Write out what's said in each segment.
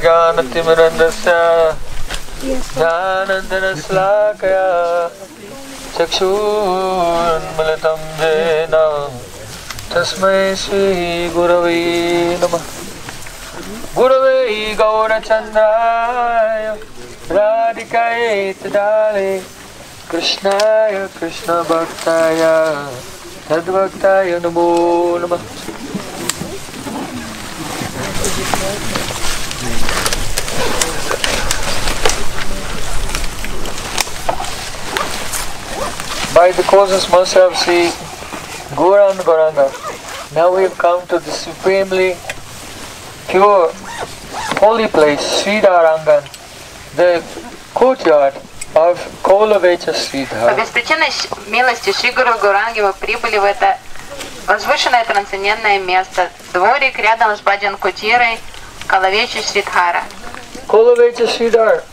ज्ञानतिमिरन्दस्य ज्ञानञ्जनशलाकया चक्षुरुन्मिलितं येन तस्मै श्रीगुरवे नमः। गुरवे गौरचन्द्राय राधिकायै तदालये कृष्णाय कृष्णभक्ताय तद्भक्ताय नमो नमः। By the causeless mercy of Sri Gauranga Gauranga, now we have come to the supremely pure, holy place, Sridharangan, the courtyard of Kolavecha Sridhar. По беспричинной милости Шри Гуру Гауранги мы прибыли в это возвышенное трансцендентное место, дворик рядом с Баджан Кутирой Коловечи Сридхара. Kolavecha Sridhar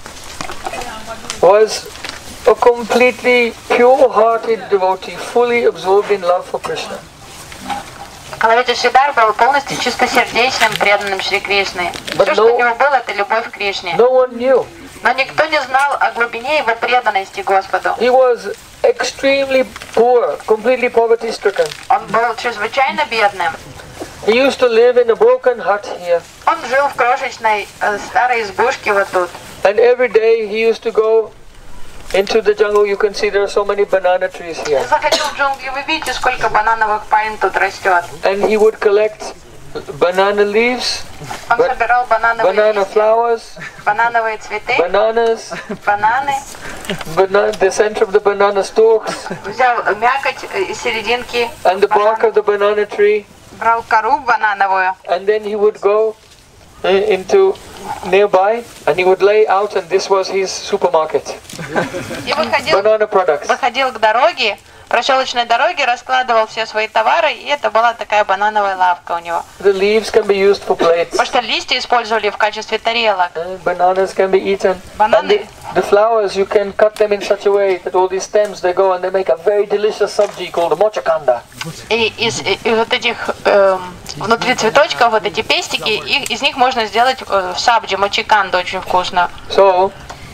was a completely pure-hearted devotee, fully absorbed in love for Krishna. Коловечи Сридар был полностью чистосердечным, преданным Шри Кришне. Все, что у него было, это любовь к Кришне. No one knew. Но никто не знал о глубине его преданности Господу. He was extremely poor, completely poverty-stricken. Он был чрезвычайно бедным. He used to live in a broken hut here. Он жил в крошечной старой избушке вот тут. And every day he used to go into the jungle. You can see there are so many banana trees here. Заходил в джунгли, вы видите, сколько банановых пальм тут растет. And he would collect banana leaves, Он собирал банановые banana листья, flowers, банановые цветы, bananas, бананы, the center of the banana stalks, взял мякоть из серединки, and the bark of the banana tree. брал кору банановую, And then he would go into nearby and he would lay out, and this was his supermarket. и выходил Banana products. к дороге, проселочной дороге, раскладывал все свои товары, и это была такая банановая лавка у него. The leaves can be used for plates. Потому что листья использовали в качестве тарелок. And bananas can be eaten. And Бананы, the flowers, you can cut them in such a way that all these stems, they go and they make a very delicious sabji called mochakanda. и из вот этих внутри цветочков, вот эти пестики, из них можно сделать сабджи, мочиканду, очень вкусно. So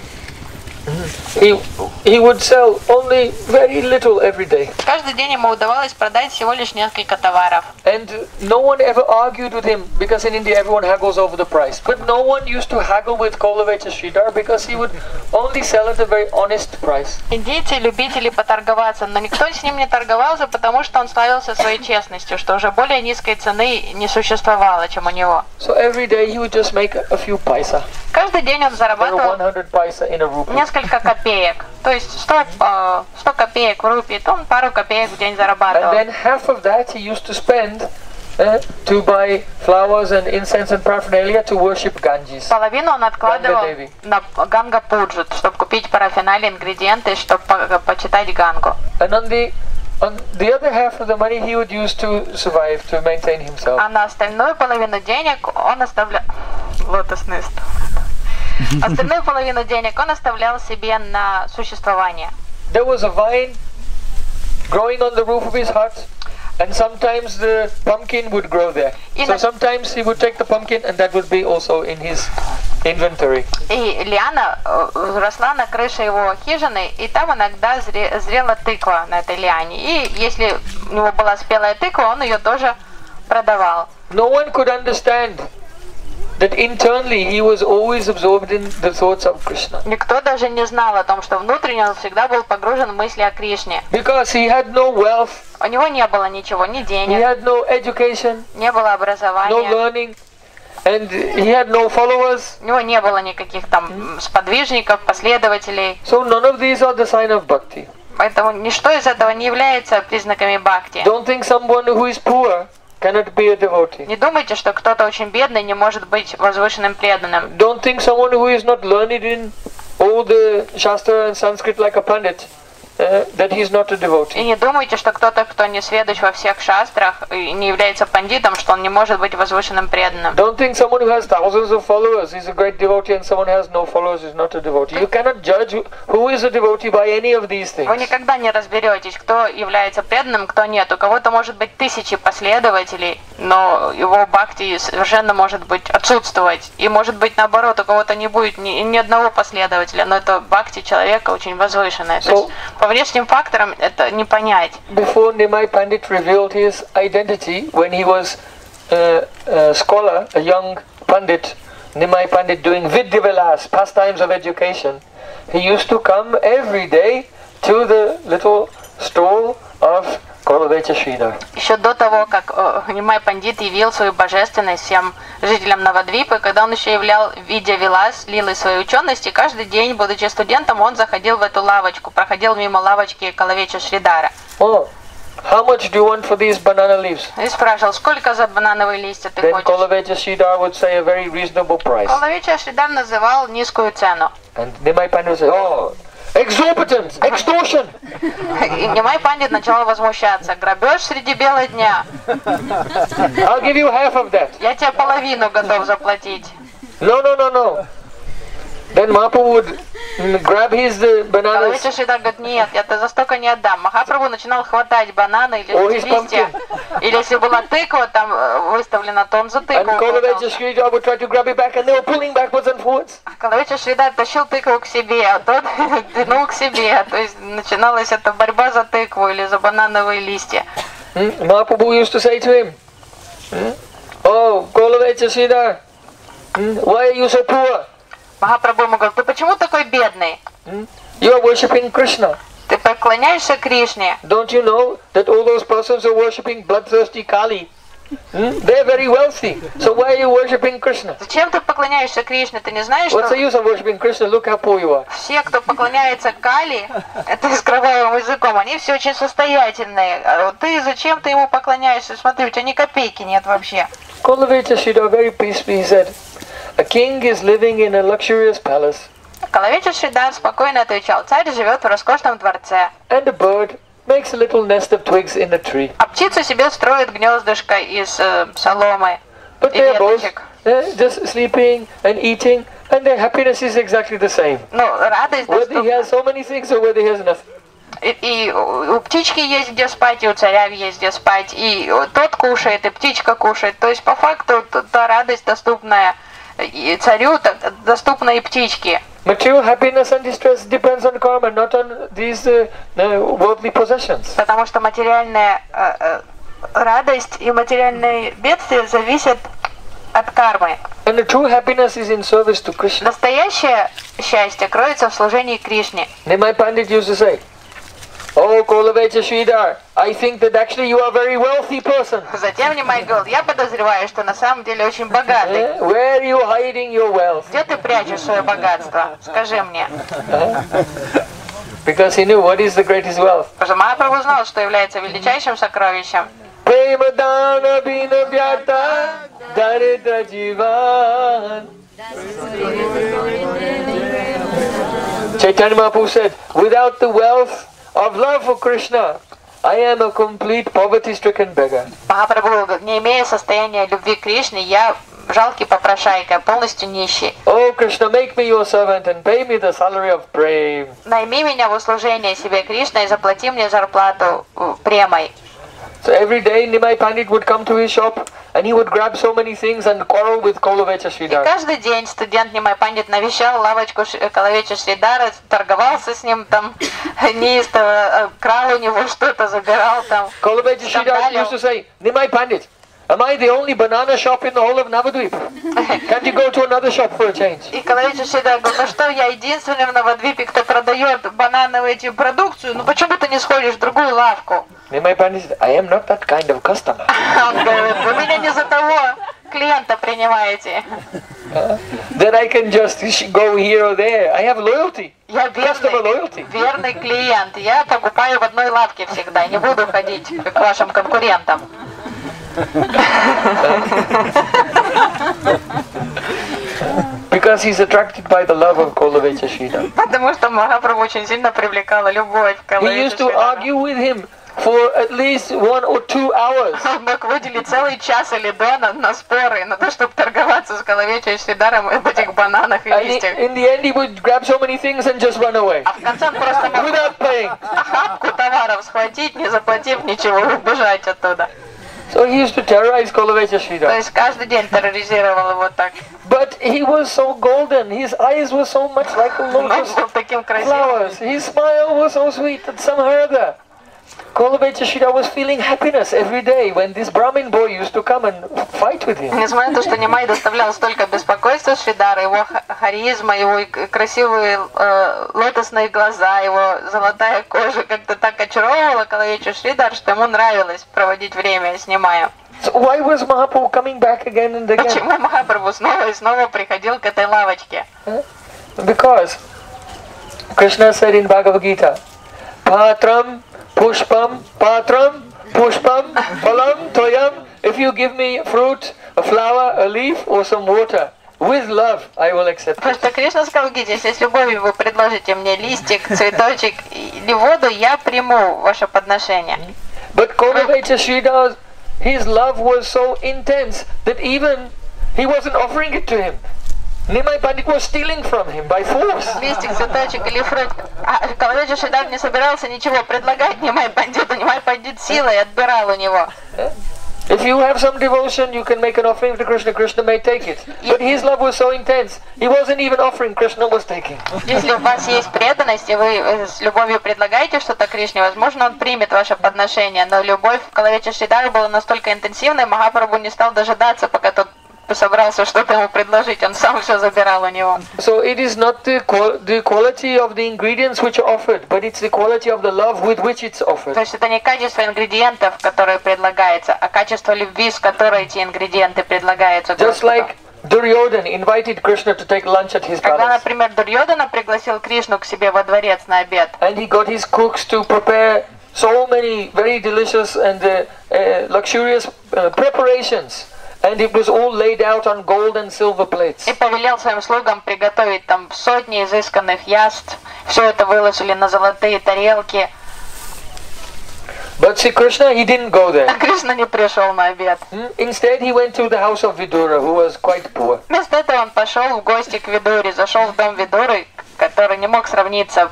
he would sell only very little every day. Каждый день ему удавалось продать всего лишь несколько товаров. And no one ever argued with him, because in India everyone haggles over the price. But no one used to haggle with Kolavecha Sridhar because he would only sell at a very honest price. Индийцы любители поторговаться, но никто с ним не торговался, потому что он славился своей честностью, что уже более низкой цены не существовало, чем у него. So every day he would just make a few paisa. Каждый день он There зарабатывал were 100 paisa in a rupee. несколько копеек. То есть 100 копеек в рупии, то он пару копеек в день And зарабатывал. then half of that he used to spend to buy flowers and incense and paraphernalia to worship Ganges. Половину он откладывал Ганга-деви. на Ганга Пуджу, чтобы купить парафиналии, ингредиенты, чтобы почитать Гангу. And on the other half of the money he would use to survive, to maintain himself. А на остальную половину денег он оставлял... Лотосный стол. Остальную половину денег он оставлял себе на существование. There was a vine growing on the roof of his hut, and sometimes the pumpkin would grow there. So sometimes he would take the pumpkin, and that would be also in his inventory. И лиана росла на крыше его хижины, и там иногда зрела тыква на этой лиане. И если у него была спелая тыква, он ее тоже продавал. No one could understand that internally he was always absorbed in the thoughts of Krishna. Никто даже не знал о том, что внутренне он всегда был погружен в мысли о Кришне. Because he had no wealth, У него не было ничего, ни he денег, had no education, не было no образования, learning, and he had no followers. у него не было никаких там сподвижников, последователей. So none of these are the sign of bhakti. Поэтому ничто из этого не является признаками бхакти. Don't think someone who is poor cannot be a devotee. Не думайте, что кто-то очень бедный не может быть возвышенным преданным. Don't think someone who is not learned in all the Shastra and Sanskrit like a pandit, that he is not a И devotee. не думайте, что кто-то, кто не сведущ во всех шастрах и не является пандитом, что он не может быть возвышенным преданным. Don't think someone who has thousands of followers is a great devotee and someone who has no followers is not a devotee. You cannot judge who is a devotee by any of these things. Вы никогда не разберетесь, кто является преданным, кто нет. У кого-то может быть 1000 последователей, но его бхакти совершенно может быть отсутствовать. И может быть наоборот, у кого-то не будет ни одного последователя, но это бхакти человека очень возвышенное. То есть по внешним факторам это не понять. Before Nimai Pandit revealed his identity, when he was a scholar, a young Pandit, Nimai Pandit doing Vidyavilas, pastimes of education, he used to come every day to the little stall of Golovecha Sridhar. Еще до того, как Нимай Пандит явил свою божественность всем жителям Навадвипы, когда он еще являл Видя Вилас, лилой своей учености, каждый день, будучи студентом, он заходил в эту лавочку, проходил мимо лавочки Гологвеча Шридара. Oh, how much do you want for these banana leaves? И спрашивал, сколько за банановые листья ты Then хочешь? Golovecha Sridhar would say a very reasonable price. Гологвеча Шридар называл низкую цену. And Nimai Pandit would say, oh, exorbitant, extortion. И Нимай Пандит начал возмущаться. Грабеж среди бела дня. I'll give you half of that. Я тебе половину готов заплатить. No. Then Mahaprabhu would grab his bananas. Гологвеча Шридар говорит, нет, я за столько не отдам. Махапрабху начинал хватать бананы или эти листья. Или если была тыква там выставлена, то он за тыкву. And Golovecha Sridhar would try to grab it back and they were pulling backwards and forwards. Гологвеча Шридар тащил тыкву к себе, а тот тянул к себе. То есть начиналась эта борьба за тыкву или за банановые листья. Mahaprabhu used to say to him, oh, Golovecha Sridhar, why are you so poor? Махапрабху ему говорит, ты почему такой бедный? You are worshipping Krishna. Ты поклоняешься Кришне. Don't you know that all those persons who are worshipping bloodthirsty Kali, they're very wealthy. So why are you worshipping Krishna? Зачем ты поклоняешься Кришне? Ты не знаешь, What's the что use of worshipping Krishna? Look how poor you are. все, кто поклоняется Кали, это с кровавым языком, они все очень состоятельные. А вот ты зачем ты ему поклоняешься? Смотри, у тебя ни копейки нет вообще. Golovecha Sridhar very peacefully said, a king is living in a luxurious palace. Гологвеча Шридар спокойно отвечал, царь живет в роскошном дворце. And a bird makes a little nest of twigs in a tree. А птица себе строит гнездышко из соломы But и they are both веточек. just sleeping and eating, and their happiness is exactly the same. Ну, радость Whether he доступна. has so many things or whether he has nothing. И у птички есть где спать, и у царя есть где спать, и тот кушает, и птичка кушает. То есть по факту та радость доступная и царю, доступна и птичке. Material happiness and distress depends on karma, not on these worldly possessions. Потому что материальная радость и материальные бедствия зависят от кармы. And the true happiness is in service to Krishna. Настоящее счастье кроется в служении Кришне. Nimai Pandit used to say, oh, Golovecha Sridhar, I think that actually you are a very wealthy person. Затем Нимай говорил, я подозреваю, что на самом деле очень богатый. Where are you hiding your wealth? Где ты прячешь свое богатство? Скажи мне. Because he knew what is the greatest wealth. Потому что Махапрабху знал, что является величайшим сокровищем. Prema dana bina vyarta daridra jivan. Chaitanya Mahaprabhu said, without the wealth of love for Krishna, I am a complete poverty-stricken beggar. Махапрабху говорит, не имея состояния любви к Кришне, я жалкий попрошайка, полностью нищий. Oh Krishna, make me your servant and pay me the salary of prem. Найми меня в услужение себе Кришна и заплати мне зарплату премой. So every day Nimai Pandit would come to his shop and he would grab so many things and quarrel with Golovecha И Sridhar. каждый день студент Нимай Пандит навещал лавочку Гологвеча Шридара, торговался с ним там неистово, крал у него что-то, забирал там. Golovecha Sridhar used to say, Nimai Pandit, am I the only banana shop in the whole of Navadvip? Can't you go to another shop for a change? И Гологвеча Шридар говорит, ну что, я единственный в Навадвипе, кто продает банановую эти продукцию, ну почему ты не сходишь в другую лавку? Nimai Pandit said, I am not that kind of customer. Он говорит, вы меня не за того клиента принимаете. That I can just go here or there. I have loyalty. Я Customer loyalty. верный клиент. Я покупаю в одной лавке всегда, не буду ходить к вашим конкурентам. Because he's attracted by the love of Golovecha Sridhar. Потому что Махапрабху очень сильно привлекала любовь к He used to argue with him for at least 1 or 2 hours. Он мог выделить целый час или два на споры, на то, чтобы торговаться с Гологвечой Шридаром об этих бананах и And листьях. in the end he would grab so many things and just run away А в конце он просто мог without paying. охапку товаров схватить, не заплатив ничего, и убежать оттуда. So he used to terrorize Kolavecha То Sridhar. есть каждый день терроризировал его так. But he was so golden. His eyes were so much like a Он lotus был таким красивым. flowers. His smile was so sweet that somehow or other, Kolavecha Sridhar was feeling happiness every day when this Brahmin boy used to come and fight with him. Несмотря на то, что Нимай доставлял столько беспокойства Шридара, его харизма, его красивые лотосные глаза, его золотая кожа как-то так очаровывала Калавечу Шридар, что ему нравилось проводить время с Нимаем. So why was Mahaprabhu coming back again and again? Почему Махапрабху снова и снова приходил к этой лавочке? Because Krishna said in Bhagavad Gita, Patram Pushpam Phalam Toyam. If you give me fruit, a flower, a leaf, or some water, with love, I will accept Потому it. что Кришна сказал в Гите, если с любовью вы предложите мне листик, цветочек или воду, я приму ваше подношение. But Kolavecha Sridhar, his love was so intense that even he wasn't offering it to him. Nimai Pandit was stealing from him by force. Листик, цветочек или фрукт. А Калавеча Шридар не собирался ничего предлагать Нимай Пандиту. Нимай Пандит силой отбирал у него. If you have some devotion, you can make an offering to Krishna. Krishna may take it. But his love was so intense, he wasn't even offering. Krishna was taking. Если у вас есть преданность, и вы с любовью предлагаете что-то Кришне, возможно, он примет ваше подношение. Но любовь Калавеча Шридара была настолько интенсивной, Махапрабху не стал дожидаться, пока тот собрался что-то ему предложить. Он сам все забирал у него. So it is not the quality of the ingredients which are offered, but it's the quality of the love with which it's offered. То есть это не качество ингредиентов, которые предлагаются, а качество любви, с которой эти ингредиенты предлагаются Just Господу. like Duryodhana invited Krishna to take lunch at his Когда, palace. например, Дурьодана пригласил Кришну к себе во дворец на обед, And he got his cooks to prepare so many very delicious and luxurious preparations. And it was all laid out on gold and silver plates. и повелел своим слугам приготовить там сотни изысканных яств. Все это выложили на золотые тарелки. But see, Krishna, he didn't go А there. Кришна не пришел на обед. Instead, he went to the house of Vidura, who was quite poor. Вместо этого он пошел в гости к Видуре, зашел в дом Видуры, который не мог сравниться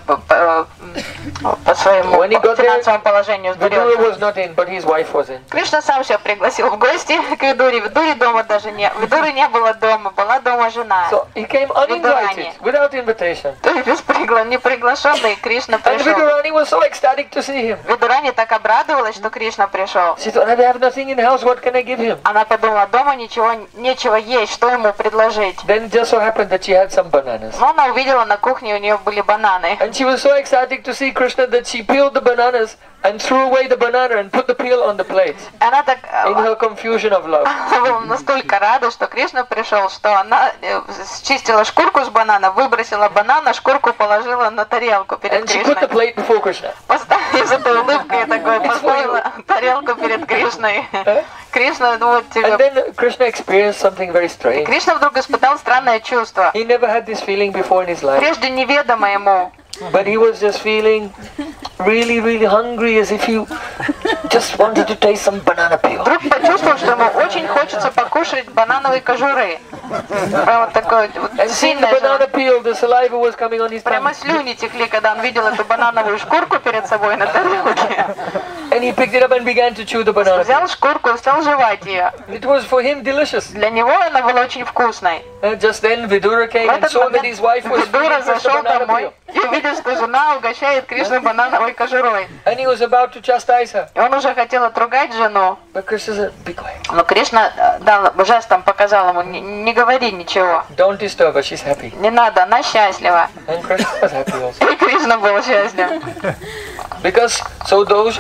по своему When he got there, финансовому положению с Vidura Дурьоданой. was not in, but his wife was in. Кришна сам себя пригласил в гости к Видуре. Видуре дома даже не... Видуры не было дома, была дома жена. So he came uninvited, without invitation. То есть не приглашенный, Кришна And пришел. Vidurani was so ecstatic to see him. Видурани так обрадовалась, что Кришна пришел. She thought, I have nothing in the house, what can I give him? Она подумала, дома нечего есть, что ему предложить. Then it just so happened that she had some bananas. Но она увидела на кухне, у нее были бананы. And she was so ecstatic to see Krishna that she peeled the bananas and threw away the banana and put the peel on the plate Она так in her confusion of love. была настолько рада, что Кришна пришел, что она счистила шкурку с банана, выбросила банан, а шкурку положила на тарелку перед And she put the Кришной. plate before Krishna. Поставила с этой улыбкой такой, поставила тарелку перед Кришной. Кришна, ну вот тебе. And then Krishna experienced something very strange. Кришна вдруг испытал странное чувство, He never had this feeling before in his life. прежде неведомо ему. But he was just feeling really, really hungry, as if he just wanted to taste some banana peel. Вдруг почувствовал, что ему очень хочется покушать банановой кожуры. Прямо такое вот And seeing the сильное banana желание. peel, the saliva was coming on his tongue. Прямо слюни текли, когда он видел эту банановую шкурку перед собой на тарелке. And he picked it up and began to chew the banana Взял peel. шкурку и стал жевать ее. It was for him delicious. Для него она была очень вкусной. And just then Vidura came В and этот saw that his wife was Видура feeding Krishna зашел banana домой peel. и увидел, что жена угощает Кришну банановой кожурой. And he was about to chastise her. И он уже хотел отругать жену, But Krishna said, be quiet. но Кришна дал, жестом показал ему, не говори ничего, Don't disturb her, she's happy. не надо, она счастлива. And Krishna was happy also. И Кришна был счастлив. Because so those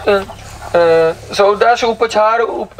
so dash upachar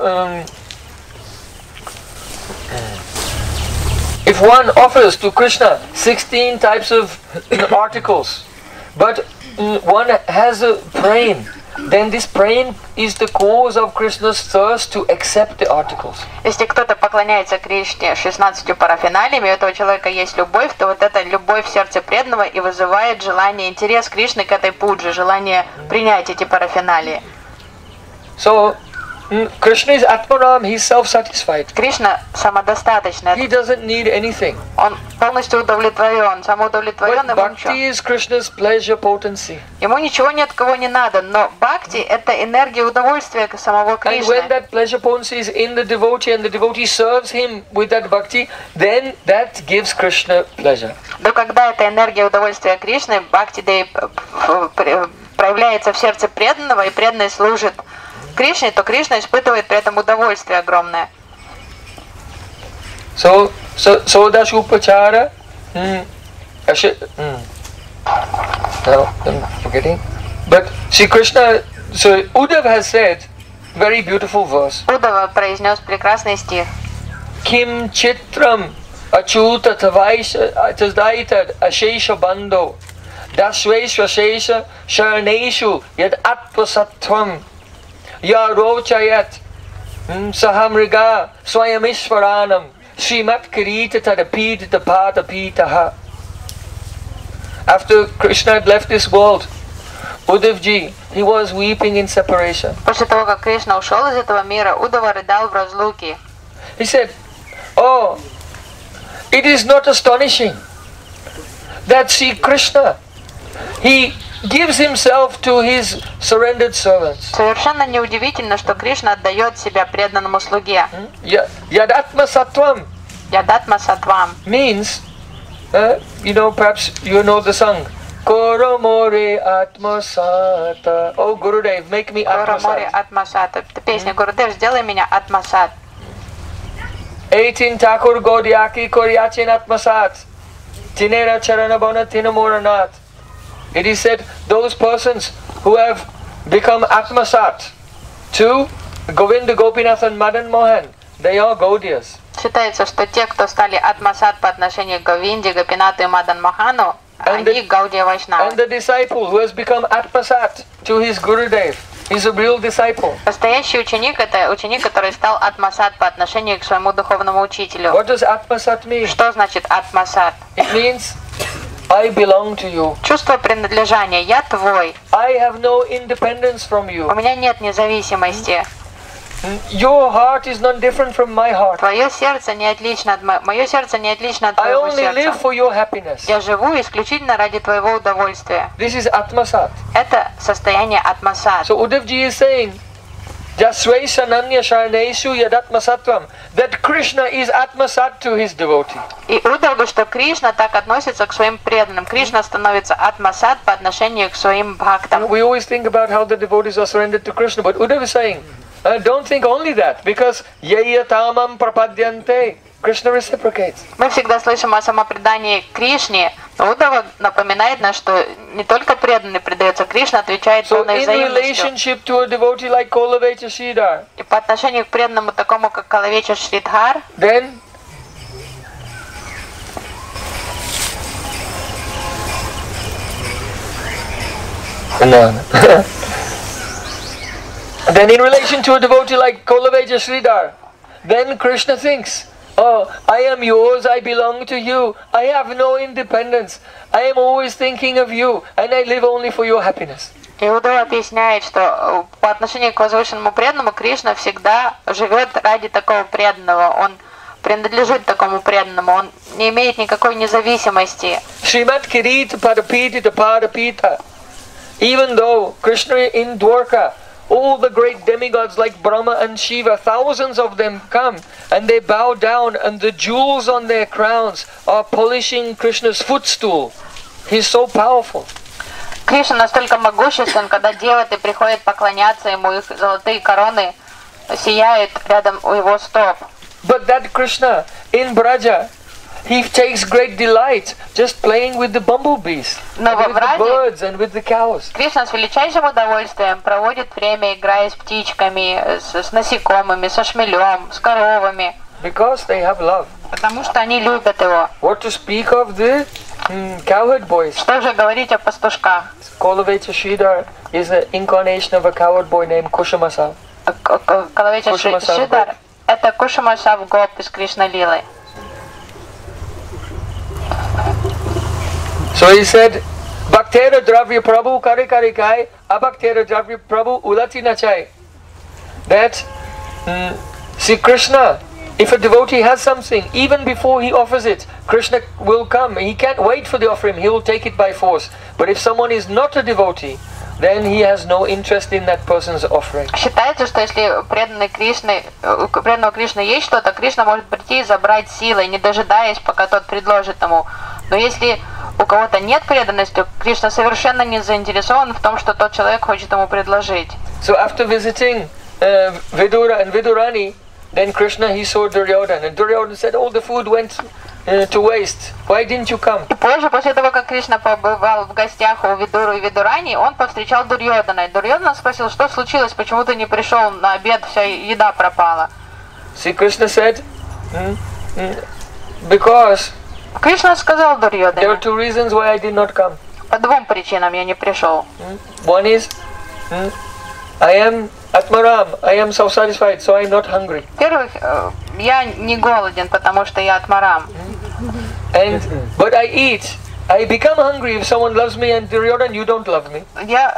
if one offers to Krishna 16 types of articles, but one has a praying, then this praying is the cause of Krishna's thirst to accept the articles. Если кто-то поклоняется Кришне 16 парафиналиями, у этого человека есть любовь, то вот эта любовь в сердце преданного и вызывает желание, интерес Кришны к этой пудже, желание принять эти парафиналии. So Krishna is Atmaram, he's self-satisfied. Кришна самодостаточный. He doesn't need anything. Он полностью удовлетворен, самоудовлетворен, But ему ничего. bhakti is Krishna's pleasure potency. Ему ничего ни от кого не надо, но бхакти это энергия удовольствия самого And when Кришны. that pleasure potency is in the devotee and the devotee serves him with that bhakti, then that gives Krishna pleasure. Но когда эта энергия удовольствия Кришны, бхакти проявляется в сердце преданного, и преданный служит Кришне, то Кришна испытывает при этом удовольствие огромное. So Dasupachara, now I'm forgetting. But Sri Krishna, so Uddhav has said, very beautiful verse. Удава произнес прекрасный стих. Kim chitram achuta tadaitad ashesha bando dasveshva shesha sharaneshu yad atvasattvam yarochayat sahamriga swayamishvaranam Srimat Kirita Tadapita Padapitaha. After Krishna had left this world, Uddhavji, he was weeping in separation. После того, как Кришна ушел из этого мира, Удава рыдал в разлуке. He said, "Oh, it is not astonishing that Sri Krishna, he gives himself to his surrendered servants. Совершенно неудивительно, что Кришна отдает себя преданному слуге. Yadatma Sattvam Ядатма сатвам means, perhaps you know the song. Koromore Atma Sata. Oh Gurudev, make me Atma Горамори Sat. Атмасат. Это песня Гурудев, сделай меня Атмасат. 18 Thakur Gaudyaki Koryachin Atma Sat. Tinera Charanabona Tinamoranat. It is said those persons who have become Atmasat to Govinda, Gopinath and Madan Mohan, they are Gaudiyas. Считается, что те, кто стали Атмасат по отношению к Говинде, Гопинату и Мадан Мохану, они Гаудия Вайшнава. And the disciple who has become Atmasat to his Gurudev is a real disciple. Настоящий ученик – это ученик, который стал Атмасат по отношению к своему духовному учителю. What does Atmasat mean? Что значит Атмасат? It means I belong to you. Чувство принадлежания. Я твой. I have no independence from you. У меня нет независимости. Your heart is not different from my heart. Твое сердце не отлично от мое сердце не отлично от I твоего only live сердца. for your happiness. Я живу исключительно ради твоего удовольствия. This is Atmasat. Это состояние Атмасат. So Uddhavji is saying, Jasvai Sananya Sharaneshu Yadatmasatvam, that Krishna is Atmasat to his devotee. И Удав говорит, что Кришна так относится к своим преданным. Кришна становится Атмасат по отношению к своим бхактам. We always think about how the devotees are surrendered to Krishna, but Uddhav is saying, don't think only that, because Yayatamam Prapadyante, Krishna reciprocates. Мы всегда слышим о самопредании Кришне, но Удава напоминает нас, что не только преданный предается, Кришна отвечает So полной in взаимностью. relationship to a devotee like Kolaveta Sridhar, И по отношению к преданному такому, как Калавеча Шридхар, then then in relation to a devotee like Kolaveta Sridhar, then Krishna thinks, oh, I am yours, I belong to you, I have no independence, I am always thinking of you, and I live only for your happiness. Иуда объясняет, что по отношению к возвышенному преданному Кришна всегда живет ради такого преданного. Он принадлежит такому преданному, он не имеет никакой независимости. Srimat Kirita Padapita Padapita. Even though Krishna in Dwarka, all the great demigods like Brahma and Shiva, thousands of them come and they bow down and the jewels on their crowns are polishing Krishna's footstool. He's so powerful. Кришна настолько могуществен, когда деваты приходят поклоняться ему, их золотые короны сияют рядом у его стоп. But that Krishna in Braja, he takes great delight just playing with the bumblebees, Но and во with the Браде birds and with the cows. Кришна с величайшим удовольствием проводит время, играя с птичками, с насекомыми, со шмелем, с коровами, Because they have love. потому что они любят его. What to speak of the cowherd boys? Что же говорить о пастушках? Kolaveta Sridhar is an incarnation of a cowherd boy named Kushamasa. Калавеча Кушама Шридар – это Кушама Савгоп из Кришна Лилы. So he said, Bhaktera Dravya Prabhu Kare Kare Kai, Abhaktera Dravya Prabhu Ulati Nachai. That See, Krishna, if a devotee has something, even before he offers it, Krishna will come. He can't wait for the offering, he will take it by force. But if someone is not a devotee, then he has no interest in that person's offering. Считается, что если у преданного Кришны есть что-то, Кришна может прийти и забрать силой, не дожидаясь, пока тот предложит ему. Но если у кого-то нет преданности, Кришна совершенно не заинтересован в том, что тот человек хочет ему предложить. So after visiting Vidura and Vidurani, then Krishna, he saw Duryodhana, and Duryodhana said, "Oh, the food went to waste. Why didn't you come?" И позже, после того, как Кришна побывал в гостях у Видуру и Видурани, он повстречал Дурьодана. И Дурьодана спросил, что случилось, почему ты не пришел на обед, вся еда пропала. See, Krishna said, because Кришна сказал there are Дурьодане, two reasons why I did not come. по двум причинам я не пришел. One is, I am Atmaram, I am self-satisfied, so I am not hungry. Во-первых, я не голоден, потому что я Атмарам. But I eat. I become hungry if someone loves me, and Duryodhana, you don't love me.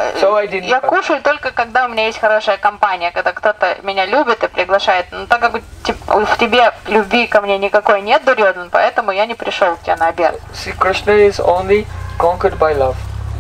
Я кушаю только когда у меня есть хорошая компания, когда кто-то меня любит и приглашает. Но так как в тебе любви ко мне никакой нет, Дурьодан, поэтому я не пришел к тебе на обед. See, Krishna is only conquered by love.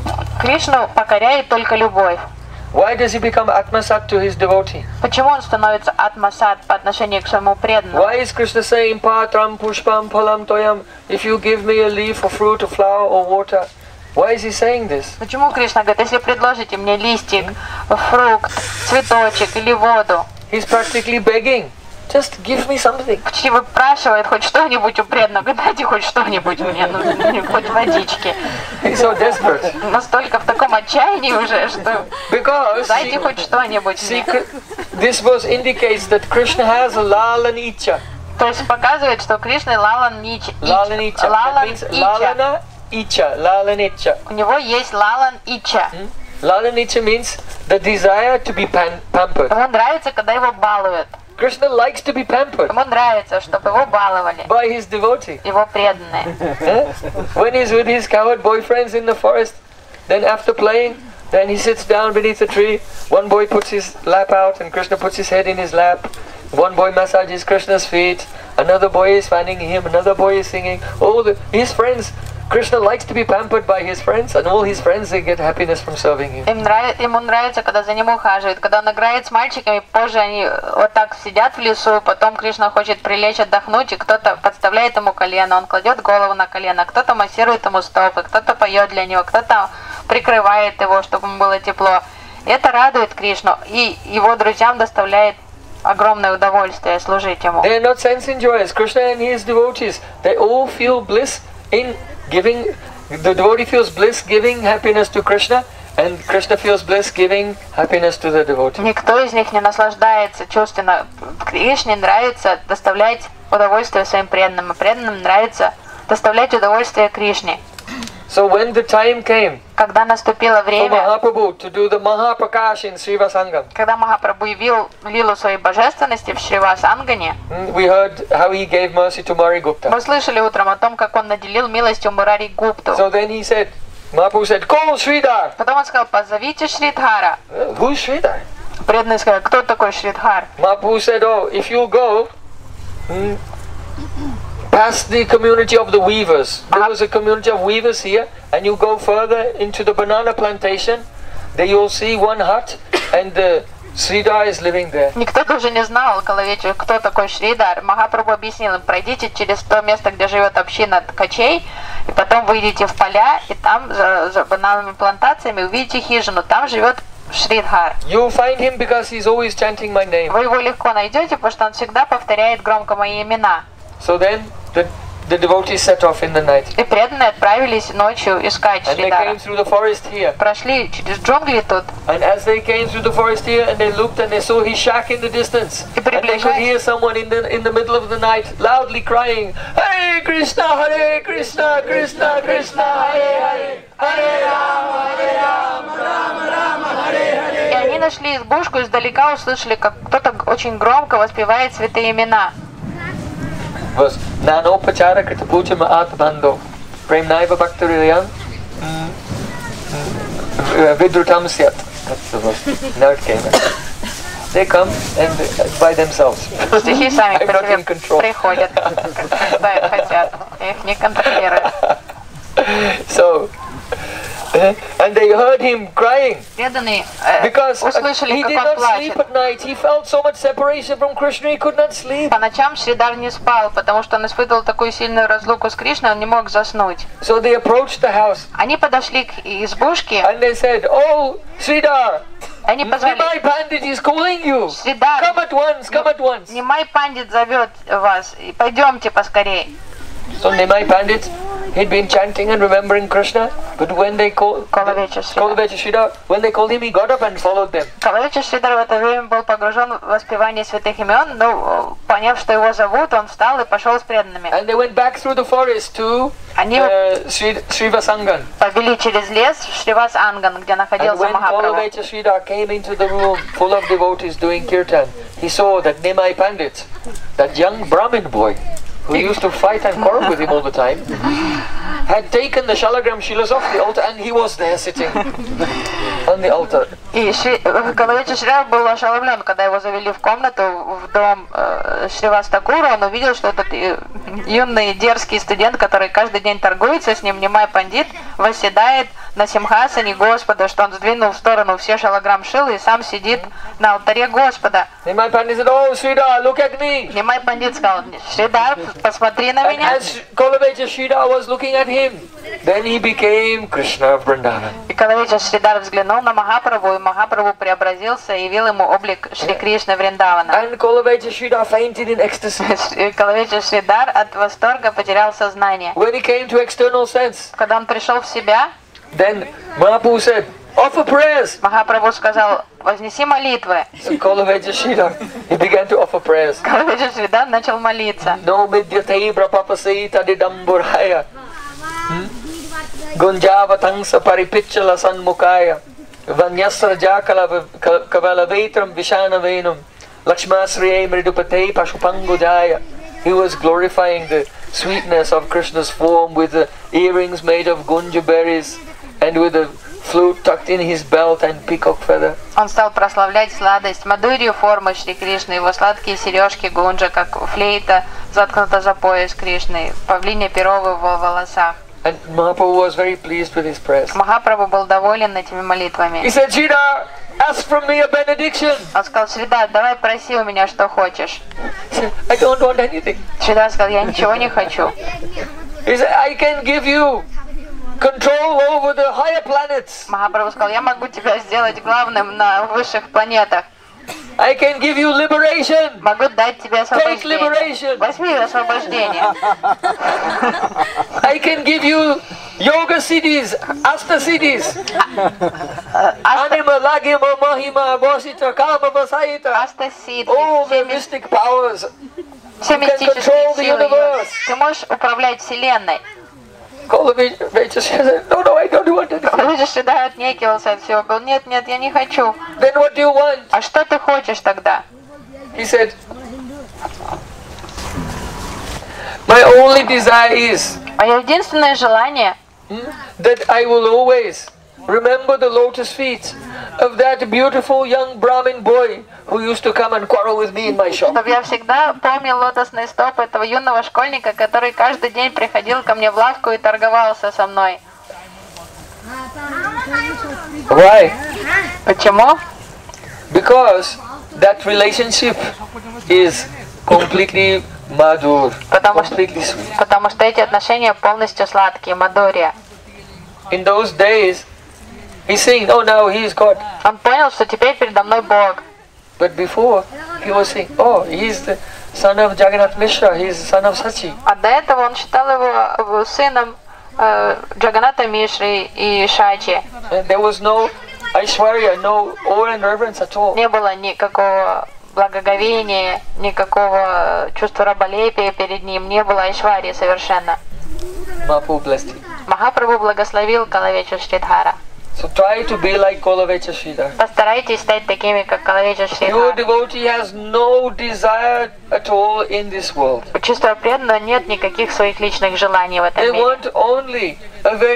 Кришну покоряет только любовь. Why does he become Atmasat to his devotee? Почему он становится Атмасат по отношению к своему преданному? Why is Krishna saying, Patram pushpam phalam toyam, if you give me a leaf or fruit or flower or water? Why is he saying this? Почему Кришна говорит, если предложите мне листик, фрукт, цветочек или воду? He's practically begging. Just give me something. Почти выпрашивает хоть что-нибудь у преданного. Дайте хоть что-нибудь мне, хоть водички. He's so desperate. Настолько в таком отчаянии уже, что дайте хоть что-нибудь мне. This verse indicates that Krishna has a lalan icha. То есть показывает, что Кришна лалан ича. Lalan icha. That means lalana icha. Lalan icha. У него есть лалан ича. Lalan icha means the desire to be pampered. Ему нравится, когда его балуют. Krishna likes to be pampered. Ему нравится, чтобы его баловали. By his devotee. Его преданные. When he's with his coward boyfriends in the forest, then after playing, then he sits down beneath a tree. One boy puts his lap out and Krishna puts his head in his lap. One boy massages Krishna's feet. Another boy is fanning him. Another boy is singing. His friends. Krishna likes to be pampered by his friends, and all his friends, they get happiness from serving him. Ему нравится, когда за ним ухаживают, когда он играет с мальчиками, позже они вот так сидят в лесу, потом Кришна хочет прилечь отдохнуть, и кто-то подставляет ему колено, он кладет голову на колено, кто-то массирует ему стопы, кто-то поет для него, кто-то прикрывает его, чтобы ему было тепло. И это радует Кришну, и его друзьям доставляет огромное удовольствие служить ему. They are not sense enjoyers. Krishna and his devotees, they all feel bliss in giving. The devotee feels bliss giving happiness to Krishna, and Krishna feels bliss giving happiness to the devotee. Никто из них не наслаждается чувственно. Кришне нравится доставлять удовольствие своим преданным, и преданным нравится доставлять удовольствие Кришне. So when the time came когда наступило for время, Mahaprabhu to do the Mahaprakash in Srivasangam, когда Махапрабху явил лилу своей божественности в Шривасангане, we heard how he gave mercy to Mari Gupta. мы слышали утром о том, как он наделил милостью Мурари Гупту. So then he said, Mahaprabhu said, call Sridhar. Потом он сказал, позовите Шридхара. Who's Sridhar? Преданные сказали, кто такой Шридхар? Mahaprabhu said, oh, if you go past the community of the weavers, there was a community of weavers here, and you go further into the banana plantation, there you'll see one hut, and Sridhar is living there. Никто даже не знал около вечера, кто такой Шридар. Махапрабху объяснил им, пройдите через то место, где живет община ткачей, и потом выйдите в поля, и там за банановыми плантациями увидите хижину, там живет Шридхар. You'll find him because he's always chanting my name. Вы его легко найдете, потому что он всегда повторяет громко мои имена. So then the devotees set off in the night. И преданные отправились ночью искать And they Шридара. came through the forest here. Прошли через джунгли тут. And as they came through the forest here, and they looked and they saw his shack in the distance, and they could hear someone in the middle of the night loudly crying, Hare Krishna, Krishna Krishna, Hare Hare, Hare Rama, Rama Rama, Hare Hare. И они нашли избушку, издалека услышали, как кто-то очень громко воспевает святые имена. Was Nano Pachara Krita Puja Maat Bando Prem Naiva Bhaktarilyan Vidrutam Syat. That's the verse. Now it came. They come and by themselves. Стихи сами I'm по not себе in control. приходят, когда хотят. Я их не контролирую. So, and they heard him crying Преданные because услышали, he как did он not sleep плачет. at night. He felt so much separation from Krishna, he could not sleep. По ночам Шридар не спал, потому что он испытывал такую сильную разлуку с Кришной, он не мог заснуть. So they approached the house Они подошли к избушке, and they said, "Oh, Sridhar, они позвали: Nimai Pandit is calling you. Шридар, Come at once, come at once." Нимай Пандит зовет вас, и пойдемте поскорей. So Nimai Pandit, he'd been chanting and remembering Krishna, but when they called Kolavecha Sridhar, when they called him, he got up and followed them. Калавеча Шридар в это время был погружен в воспевание святых имен, но поняв, что его зовут, он встал и пошел с преданными. And they went back through the forest to Они Srivasangan. повели через лес в Шривас Анган, где And находился when Махапрабху. Kolavecha Sridhar came into the room full of devotees doing kirtan, he saw that Nimai Pandit, that young Brahmin boy, who used to fight and quarrel with him all the time, had taken the Shalagram Shilas off the altar and he was there sitting on the altar. И Калавеча Шридар был ошеломлен, когда его завели в комнату, в дом Шривас Такура, он увидел, что этот юный дерзкий студент, который каждый день торгуется с ним, Нимай Пандит, восседает на симхасане Господа, что он сдвинул в сторону все шалаграм шилы и сам сидит на алтаре Господа. Nimai Pandit said, "Oh, Sridhar, look at me." Нимай Пандит сказал: Шридар, посмотри на And меня. as Kolavecha Sridhar was looking at him, then he became Krishna of Vrindavan. И Калавеча Шридар взглянул на Махапрабху, и Махапрабху преобразился и явил ему облик Шри Кришны Вриндавана. And Kolavecha Sridhar fainted in ecstasy. Калавеча Шридар от восторга потерял сознание. When he came to external sense, Когда он пришел в себя, then Mahaprabhu said, "Offer prayers." Махапрабху сказал: вознеси молитвы. So Kolavecha Sridhar, he began to offer prayers. Калавеча Шридар начал молиться. No midyate brapapasita didamburhaya. Gunjavatangsa paripichala sanmukaya. Vanyasra jakala kavalavetram vishanavenum. Lakshmasriye mridupate pashupangudaya. He was glorifying the sweetness of Krishna's form with the earrings made of gunja berries and with the flute tucked in his belt and peacock feather. Он стал прославлять сладость Мадурью формы Шри Кришны, его сладкие сережки гунджа, как флейта, заткнута за пояс Кришны, павлинье перо в его волосах. And Mahaprabhu was very pleased with his prayers. Махапрабху был доволен этими He молитвами. said, "Sridhar, ask from me a benediction." Он сказал: Шридар, давай проси у меня, что хочешь. He said, "I don't want anything." Шридар сказал: я ничего не хочу. He said, "I can give you control over the higher planets. Махапрабху сказал: я могу тебя сделать главным на высших планетах. I can give you liberation. Могу дать тебе Take освобождение. liberation. Возьми освобождение. I can give you yoga siddhis, asta siddhis. Anima, lagima, mahima, vasita, kama, vasayita. Астасид, All the mystic powers. все control мистические the силы. universe. Ты можешь управлять вселенной. Kolavecha said, "No, I don't want anything." Видишь, Шридар отнекивался от всего. Говорил: нет, нет, я не хочу. Then what do you want? А что ты хочешь тогда? He said, "My only desire is Мое единственное желание, that I will always remember the lotus feet of that beautiful young Brahmin boy who used to come and quarrel with me in my shop." чтобы я всегда помнил лотосные стопы этого юного школьника, который каждый день приходил ко мне в лавку и торговался со мной. Why? Почему? Because that relationship is completely madhur, completely sweet. Потому что эти отношения полностью сладкие, Мадурия. In those days, he's saying, "Oh, now he is God." Он понял, что теперь передо мной Бог. But before, he was saying, "Oh, he's the son of Jagannath Mishra, he's the son of Sachi." А до этого он считал его сыном Джаганата Мишры и Шачи. And there was no Aishwarya, no awe and reverence at all. Не было никакого благоговения, никакого чувства раболепия перед ним, не было айшварии совершенно. Mahaprabhu blessed him. Махапрабху благословил Калавечу Шридхара. So try to be like Kolavecha Sridhar. Постарайтесь стать такими, как Калавеча Your Шридхара. devotee has no desire at all in this world. У чувства преданного нет никаких своих личных желаний в этом They мире. want only a very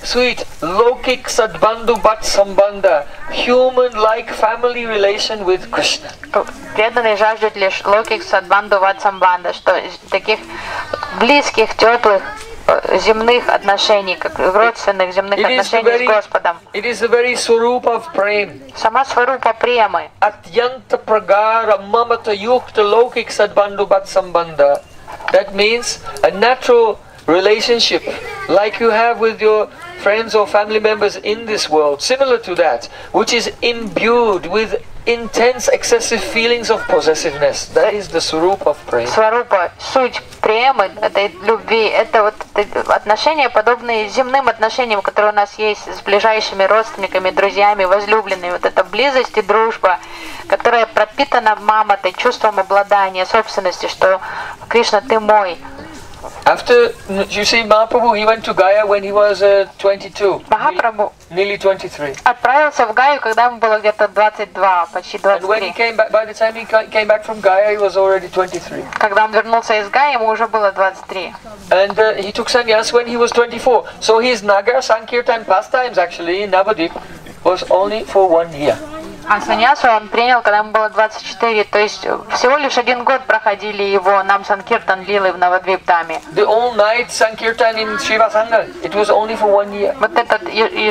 sweet lokik sadbandhu bhat sambandha, human-like family relation with Krishna. Преданные жаждут лишь локик садбанду ватсамбанда, что таких близких, теплых, земных отношений, как родственных земных отношений с Господом. It is the very swarup of prem. Сама сварупа премы. Atyanta pragara mamata yukta lokik sadbandhu bhat sambandha. That means a natural relationship like you have with your friends or family members in this world, similar to that, which is imbued with intense excessive feelings of possessiveness. That is the swarup of prema. Сварупа, суть премы, этой любви, это вот отношения, подобные земным отношениям, которые у нас есть с ближайшими родственниками, друзьями, возлюбленными. Вот эта близость и дружба, которая пропитана маматой, чувством обладания, собственности, что Кришна, ты мой. After, you see, Mahaprabhu, he went to Gaya when he was 22, Махапрабху nearly 23. отправился в Гаю, когда ему было где-то 22, почти And when he 23. came back, by the time he came back from Gaya, he was already 23. Когда он вернулся из Гаи, ему уже было 23. And he took sannyas when he was 24. So his Nagar Sankirtan pastimes actually in Navadip was only for 1 year. А саньясу он принял, когда ему было 24, то есть всего лишь 1 год проходили его нам Санкиртан лилы в Навадвиптаме. The all-night Sankirtan in Srivasanga, it was only for 1 year. Вот этот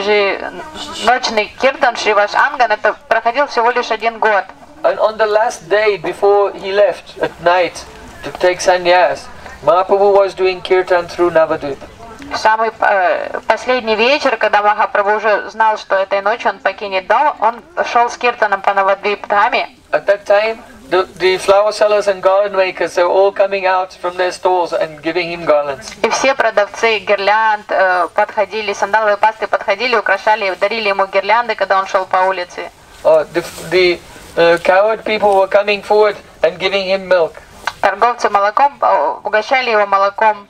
еженочный киртан Шриваш Анган, это проходил всего лишь 1 год. And on the last day before he left at night to take sannyas, Mahaprabhu was doing kirtan through Navadvip. Самый последний вечер, когда Махапрабху уже знал, что этой ночью он покинет дом, он шел с киртаном по Навадвиптаме. At that time, the flower sellers and garland makers, they were all coming out from their stalls and giving him garlands. И все продавцы гирлянд подходили, сандаловые пасты подходили, украшали, дарили ему гирлянды, когда он шел по улице. The cowherd people were coming forward and giving him milk. Торговцы молоком угощали его молоком.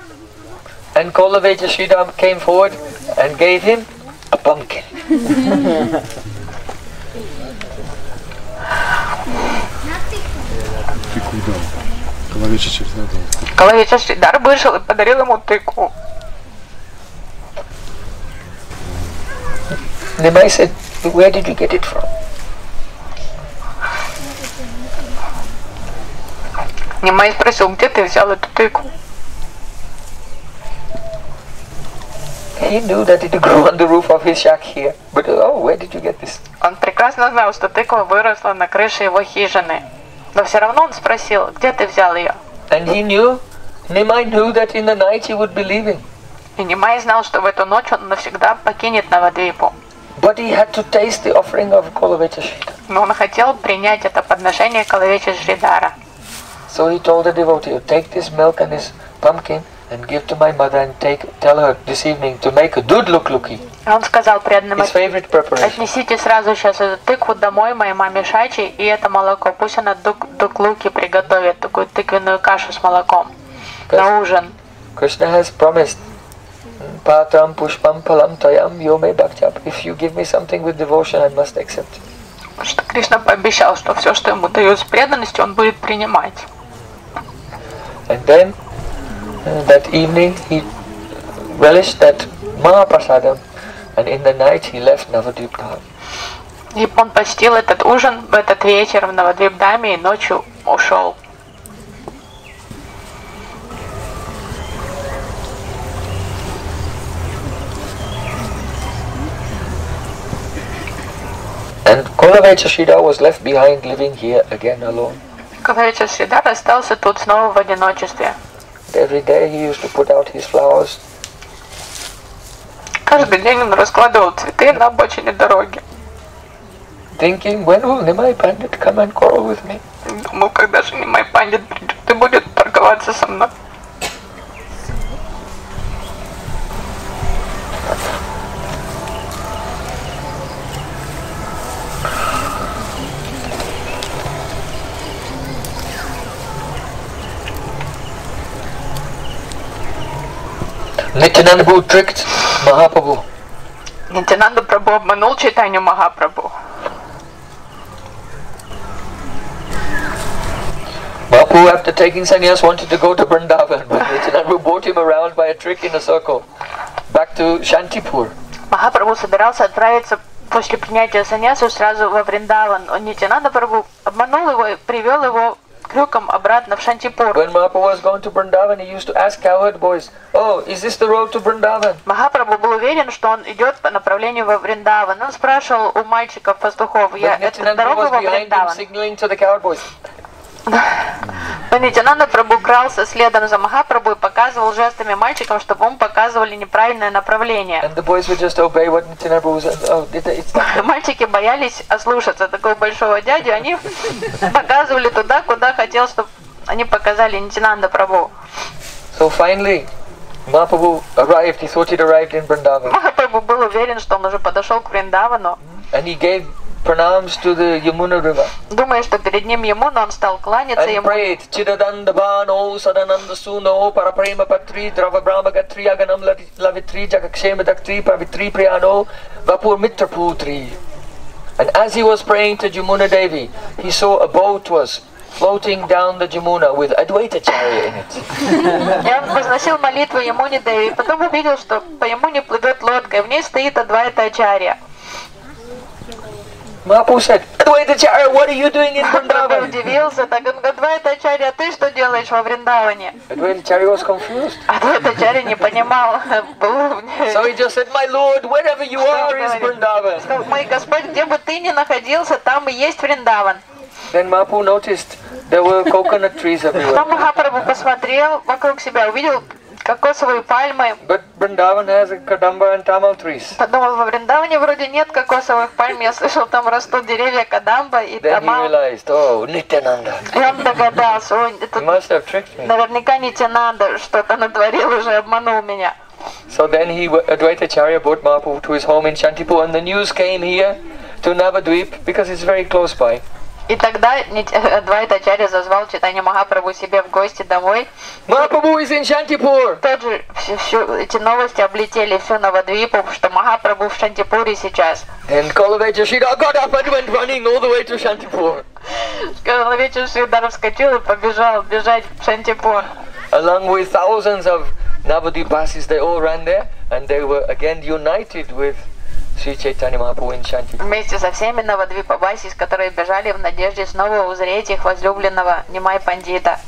And Kolaveja Sridham came forward and gave him a pumpkin. Калавича Шридар вышел и подарил ему тыкву. Nimai said, where did you get it from? Нимай спросил, где ты взял эту тыкву? He knew that it grew on the roof of his shack here. But where did you get this? Он прекрасно знал, что тыква выросла на крыше его хижины. Но все равно он спросил, где ты взял ее? And he knew, Nimai knew that in the night he would be leaving. И Нимай знал, что в эту ночь он навсегда покинет Навадвипу. But he had to taste the offering of Kolaveja Sridhar. Но он хотел принять это подношение Калавича Шридара. So he told the devotee, take this milk and this pumpkin and give to my mother and tell her this evening to make a dudluk-luki. Он сказал преданным, His favorite preparation. отнесите сразу сейчас эту тыкву домой моей маме Шачи и это молоко. Пусть она дуклуки приготовит, такую тыквенную кашу с молоком на ужин. Krishna has promised, Patram pushpam palam tayam yome bhaktyap. If you give me something with devotion, I must accept it. Потому что Кришна пообещал, что все, что ему дают с преданностью, он будет принимать. And then, that evening, he relished that Mahaprasadam, and in the night he left Navadvip Dham. И он почтил этот ужин в этот вечер в Навадвипдаме и ночью ушел. And Kolaveja Sridhar was left behind living here again alone. Калавича Шридар остался тут снова в одиночестве. Every day he used to put out his flowers. Каждый день он раскладывал цветы на обочине дороги. Thinking, when will Nimai Pandit come and quarrel with me? Думал, когда же Нимай Пандит придет и будет торговаться со мной. Nityananda Prabhu tricked Mahaprabhu. Нитянанда Прабху обманул Чайтанью Махапрабху. Mahaprabhu, after taking sannyas, wanted to go to Vrindavan, but Nityananda Prabhu brought him around by a trick in a circle. back to Shantipur. Махапрабху собирался отправиться после принятия саньясу сразу во Вриндаван. Нитянанда Прабху обманул его и привел его крюком обратно в Шантипур. When Mahaprabhu was going to Vrindavan, he used to ask cowherd boys, "Oh, is this the road to Vrindavan?" Махапрабху был уверен, что он идет по направлению во Вриндаван. Он спрашивал у мальчиков-пастухов: But это Nityananda дорога was во behind him, Вриндаван? signaling to the cowherd boys. Но Нитянанда Прабху крался следом за Махапрабху и показывал жестами мальчикам, чтобы им показывали неправильное направление. And the boys would just obey what Nityananda was. Oh, it's not. Мальчики боялись ослушаться такого большого дядю, они показывали туда, куда хотел, чтобы они показали Нитянанда Прабху. So finally, Mahaprabhu arrived. He thought he'd arrived in Vrindavan, Махапрабху был уверен, что он уже подошел к Вриндавану, and he gave pranams to the Yamuna river думая, что перед ним Ямуна, он стал кланяться and ему. prayed, Chidadandabano, Sadananda Suno, Paraprema Patri, Drava Brahma Gatri, Aganam Lavitri, Jakakshema Daktri, Pavitri Priyano, Vapur Mitra Putri. And as he was praying to Jamuna Devi, he saw a boat was floating down the Jamuna with Advaita Charya in it. И он возносил молитву Ямуне Деви, потом увидел, что по Ямуне плывет лодка, и в ней стоит Адвайта Ачарья. Mahaprabhu said, Advaita Charya, what are you doing in Прабху Vrindavan? удивился, так он говорит: Адвайта Ачарья, ты что делаешь во Вриндаване? Advaita Charya was confused. Адвайта Ачарья не понимал. So he just said, My Lord, wherever you are is Vrindavan. Сказал: мой Господь, где бы ты ни находился, там и есть Вриндаван. Then Mahaprabhu noticed there were coconut trees everywhere. Потом Махапрабху посмотрел вокруг себя, увидел кокосовые пальмы. But Vrindavan has Kadamba and Tamal trees. Подумал, во Вриндаване вроде нет кокосовых пальм, я слышал, там растут деревья Кадамба и Then he Тамал. realized, oh, Nityananda. И он догадался: ой, He это must have tricked me. наверняка Нитянанда что-то натворил, уже обманул меня. So then Advaita Charya brought Mahaprabhu to his home in Shantipur, and the news came here to Navadvip because it's very close by. И тогда Адвайта Ачарья зазвал Чайтанья Махапрабху себе в гости домой. Mahaprabhu is in Shantipur. Тот же эти новости облетели всю Навадвипу, что Махапрабху в Шантипуре сейчас. And Kalaveja Sridhar got up and went running all the way to Shantipur. Вечер Шридар вскочил и побежал бежать в Шантипур. Along with thousands of Navadvipasis, they all ran there, and they were again united with Sri Chaitanya Mahaprabhu in Shantipur. Вместе со всеми Навадвипабасис, которые бежали в надежде снова узреть их возлюбленного Нимай Пандита.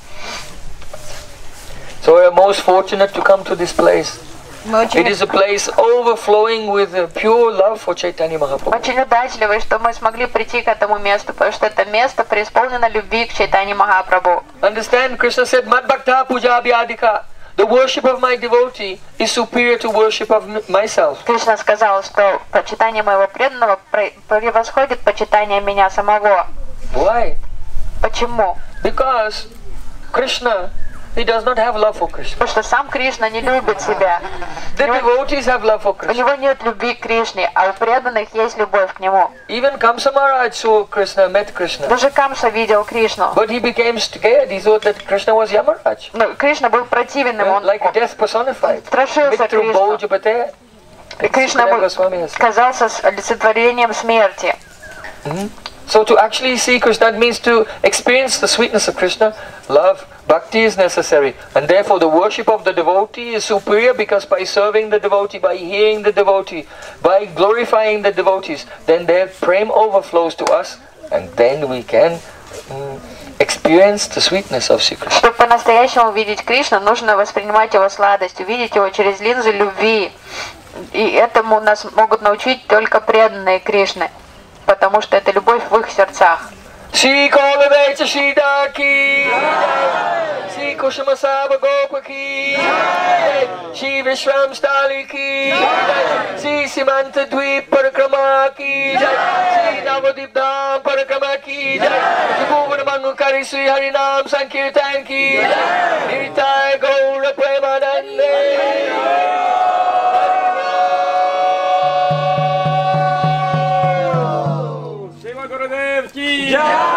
So we are most fortunate to come to this place. Мы It is a place overflowing with pure love for Chaitanya Mahaprabhu. очень удачливы, что мы смогли прийти к этому месту, потому что это место преисполнено любви к Чайтанье Махапрабху. Understand, Krishna said, Mad Bhakta Puja Abhyadika. The worship of my devotee is superior to worship of myself. Кришна сказал, что почитание моего преданного превосходит почитание меня самого. Why? Почему? Because Krishna, he does not have love for Krishna. Потому что сам Кришна не любит себя. The devotees have love for У Krishna. него нет любви к Кришне, а у преданных есть любовь к нему. Even Kamsa Maharaj saw Krishna, met Krishna. Даже Камса видел Кришну. But he became scared. He thought that Krishna was Yamaraj. Но Кришна был противен ему, он Like a death personified. страшился Mitru Кришну. Bojapate. И Кришна казался олицетворением смерти. So to actually see Krishna, that means to experience the sweetness of Krishna. Love, bhakti is necessary, and therefore the worship of the devotee is superior, because by serving the devotee, by hearing the devotee, by glorifying the devotees, then their prem overflows to us, and then we can experience the sweetness of Sri Krishna. Чтобы по-настоящему видеть Кришну, нужно воспринимать его сладость, увидеть его через линзы любви. И этому нас могут научить только преданные Кришны, потому что это любовь в их сердцах. Shri Kalavecha Sridhar ki Jai, Shri Kushama Saba Gopa ki Jai, Shri Vishram Stali ki Jai, Shri Simanta Dweep Parikrama ki Jai, Shri Navadip Dham Parikrama ki Jai, Shri Bhuvan Mangukari Shri Harinam Sankirtan ki Jai, Nitai Gaura Premanande. Jai!